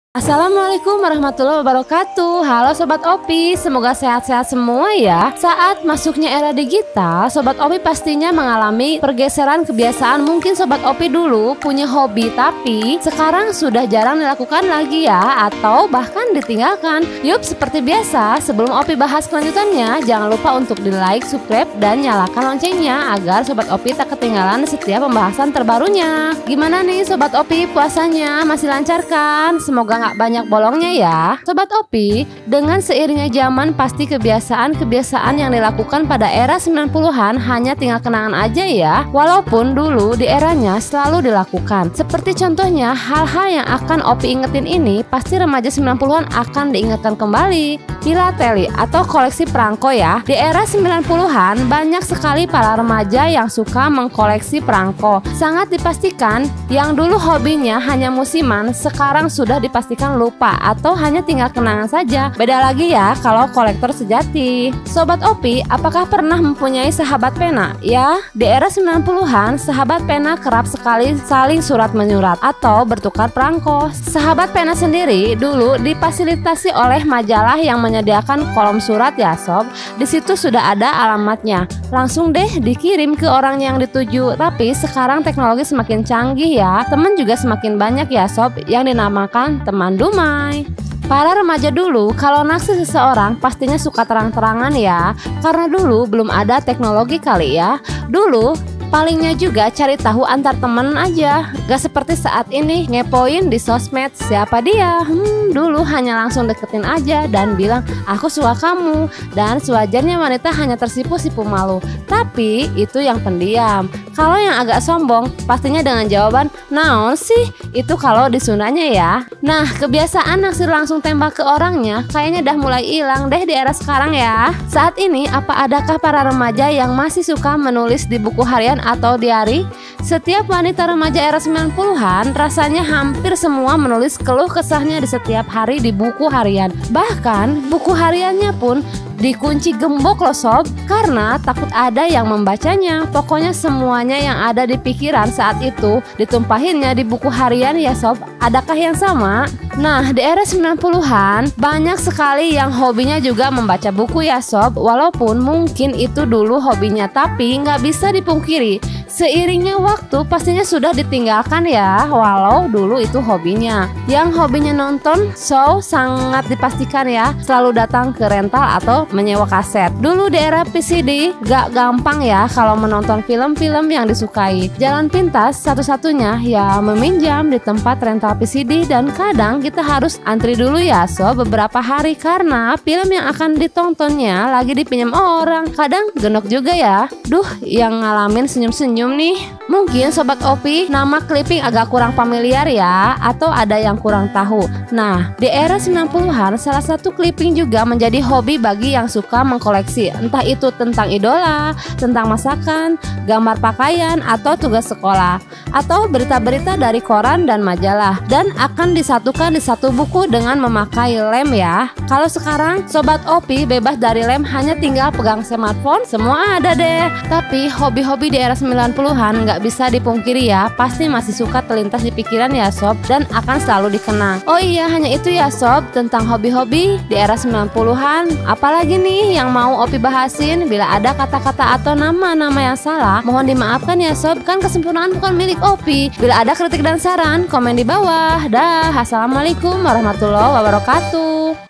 Assalamualaikum warahmatullahi wabarakatuh. Halo Sobat Opi, semoga sehat-sehat semua ya. Saat masuknya era digital, Sobat Opi pastinya mengalami pergeseran kebiasaan. Mungkin Sobat Opi dulu punya hobi tapi sekarang sudah jarang dilakukan lagi ya, atau bahkan ditinggalkan. Yup, seperti biasa, sebelum Opi bahas kelanjutannya, jangan lupa untuk di like, subscribe, dan nyalakan loncengnya agar Sobat Opi tak ketinggalan setiap pembahasan terbarunya. Gimana nih Sobat Opi, puasanya masih lancar kan? Semoga nggak banyak bolongnya ya. Sobat Opi, dengan seiringnya zaman pasti kebiasaan-kebiasaan yang dilakukan pada era 90-an hanya tinggal kenangan aja ya. Walaupun dulu di eranya selalu dilakukan. Seperti contohnya hal-hal yang akan Opi ingetin ini pasti remaja 90-an akan diingatkan kembali. Filateli atau koleksi perangko ya. Di era 90-an banyak sekali para remaja yang suka mengkoleksi perangko. Sangat dipastikan yang dulu hobinya hanya musiman sekarang sudah dipastikan lupa atau hanya tinggal kenangan saja. Beda lagi ya kalau kolektor sejati. Sobat Opi, apakah pernah mempunyai sahabat pena? Ya, di era 90-an sahabat pena kerap sekali saling surat menyurat atau bertukar perangko. Sahabat pena sendiri dulu difasilitasi oleh majalah yang menyediakan kolom surat ya sob. Di situ sudah ada alamatnya. Langsung deh dikirim ke orang yang dituju. Tapi sekarang teknologi semakin canggih ya. Teman juga semakin banyak ya sob yang dinamakan teman dumai. Para remaja dulu kalau naksir seseorang pastinya suka terang-terangan ya. Karena dulu belum ada teknologi kali ya. Dulu palingnya juga cari tahu antar temen aja. Gak seperti saat ini ngepoin di sosmed siapa dia. Dulu hanya langsung deketin aja dan bilang aku suka kamu. Dan sewajarnya wanita hanya tersipu-sipu malu. Tapi itu yang pendiam. Kalau yang agak sombong pastinya dengan jawaban naon sih, itu kalau di Sundanya ya. Nah, kebiasaan naksir langsung tembak ke orangnya kayaknya udah mulai hilang deh di era sekarang ya. Saat ini apa adakah para remaja yang masih suka menulis di buku harian atau diari? Setiap wanita remaja era 90-an rasanya hampir semua menulis keluh kesahnya di setiap hari di buku harian. Bahkan buku hariannya pun dikunci gembok loh sob, karena takut ada yang membacanya. Pokoknya semuanya yang ada di pikiran saat itu ditumpahinnya di buku harian ya sob. Adakah yang sama? Nah, di era 90-an banyak sekali yang hobinya juga membaca buku ya sob. Walaupun mungkin itu dulu hobinya, tapi nggak bisa dipungkiri seiringnya waktu pastinya sudah ditinggalkan ya, walau dulu itu hobinya. Yang hobinya nonton show sangat dipastikan ya selalu datang ke rental atau menyewa kaset. Dulu di era VCD gak gampang ya kalau menonton film-film yang disukai. Jalan pintas satu-satunya ya meminjam di tempat rental VCD, dan kadang kita harus antri dulu ya so beberapa hari karena film yang akan ditontonnya lagi dipinjam orang. Kadang genok juga ya. Duh, yang ngalamin senyum-senyum nih. Mungkin Sobat Opi nama clipping agak kurang familiar ya, atau ada yang kurang tahu. Nah, di era 90-an salah satu clipping juga menjadi hobi bagi yang suka mengkoleksi. Entah itu tentang idola, tentang masakan, gambar pakaian, atau tugas sekolah, atau berita-berita dari koran dan majalah, dan akan disatukan di satu buku dengan memakai lem ya. Kalau sekarang Sobat Opi bebas dari lem, hanya tinggal pegang smartphone, semua ada deh. Tapi hobi-hobi di era 90-an nggak bisa dipungkiri ya, pasti masih suka terlintas di pikiran ya sob, dan akan selalu dikenang. Oh iya, hanya itu ya sob tentang hobi-hobi di era 90-an. Apalagi nih yang mau Opi bahasin? Bila ada kata-kata atau nama-nama yang salah, mohon dimaafkan ya sob, kan kesempurnaan bukan milik Opi. Bila ada kritik dan saran, komen di bawah. Dah, assalamualaikum warahmatullahi wabarakatuh.